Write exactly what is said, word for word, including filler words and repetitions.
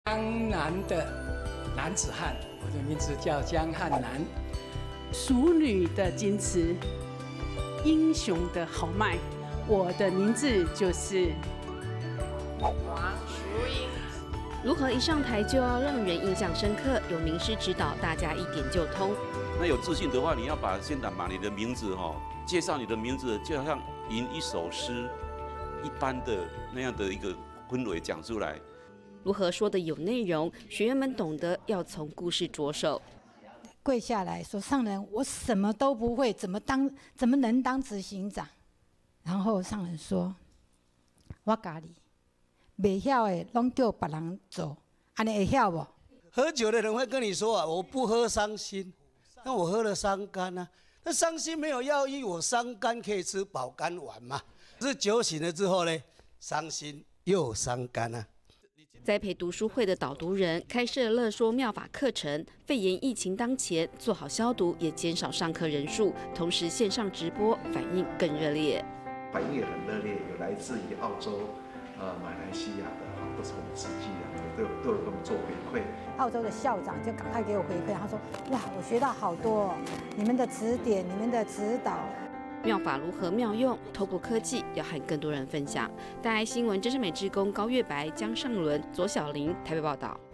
江南的男子汉，我的名字叫江汉南。 淑女的矜持，英雄的豪迈，我的名字就是王淑英。 如何一上台就要让人印象深刻？有名师指导，大家一点就通。 那有自信的话，你要把先把你的名字哈、哦，介绍你的名字，就好像吟一首诗一般的那样的一个氛围讲出来。 如何说的有内容？学员们懂得要从故事着手。 跪下来说：“上人，我什么都不会，怎么当怎么能当执行长？”然后上人说：“我教你，袂晓的拢叫别人做，安尼会晓不？” 喝酒的人会跟你说啊，我不喝伤心，那我喝了伤肝啊。那伤心没有药医，我伤肝可以吃保肝丸嘛。可是酒醒了之后呢，伤心又伤肝啊。 栽培读书会的导读人开设乐说妙法课程，肺炎疫情当前，做好消毒也减少上课人数，同时线上直播反应更热烈。 反应也很热烈，有来自于澳洲、呃马来西亚的，都是我们慈济的，都有都有跟我们做回馈。 澳洲的校长就赶快给我回馈，他说：“哇，我学到好多哦，你们的指点，你们的指导。” 妙法如何妙用？透过科技，要和更多人分享。大爱新闻真善美志工高月白、江尚伦、左小玲台北报道。